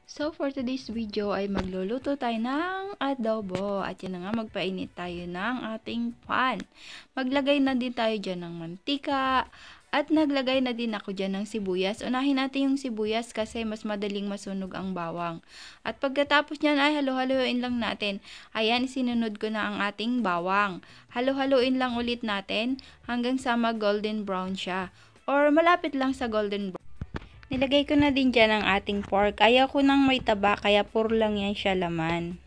So, for today's video ay magluluto tayo ng adobo. At yan na nga, magpainit tayo ng ating pan. Maglagay na din tayo dyan ng mantika. At naglagay na din ako dyan ng sibuyas. Unahin natin yung sibuyas kasi mas madaling masunog ang bawang. At pagkatapos nyan ay halo-haloin lang natin. Ayan, sinunod ko na ang ating bawang. Halo-haloin lang ulit natin hanggang sa mag-golden brown siya. Or malapit lang sa golden brown. Nilagay ko na din dyan ang ating pork. Ayaw ko nang may taba, kaya puro lang yan siya laman.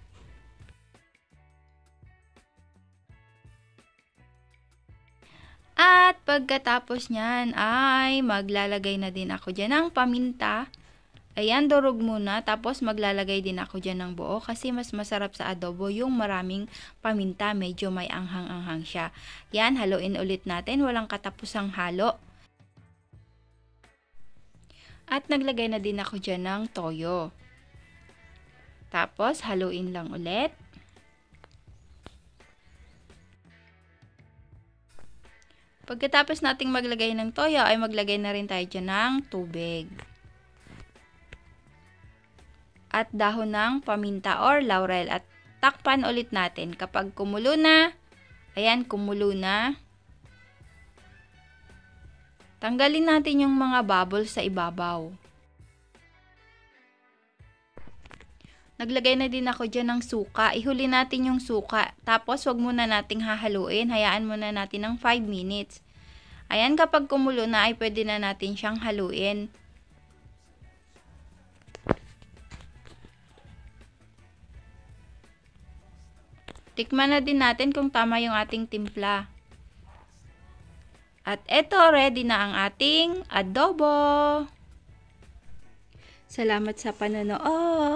At pagkatapos nyan ay maglalagay na din ako dyan ng paminta. Ayan, durog muna. Tapos maglalagay din ako dyan ng buo kasi mas masarap sa adobo yung maraming paminta. Medyo may anghang-anghang siya. Yan, haluin ulit natin. Walang katapusang halo. At naglagay na din ako dyan ng toyo. Tapos, haluin lang ulit. Pagkatapos nating maglagay ng toyo, ay maglagay na rin tayo dyan ng tubig. At dahon ng paminta or laurel. At takpan ulit natin. Kapag kumulo na, ayan, kumulo na. Tanggalin natin yung mga bubbles sa ibabaw. Naglagay na din ako dyan ng suka. Ihuli natin yung suka. Tapos, wag muna nating hahaluin. Hayaan muna natin ng 5 minutes. Ayan, kapag kumulo na, ay pwede na natin siyang haluin. Tikman na din natin kung tama yung ating timpla. At eto, ready na ang ating adobo. Salamat sa panonood!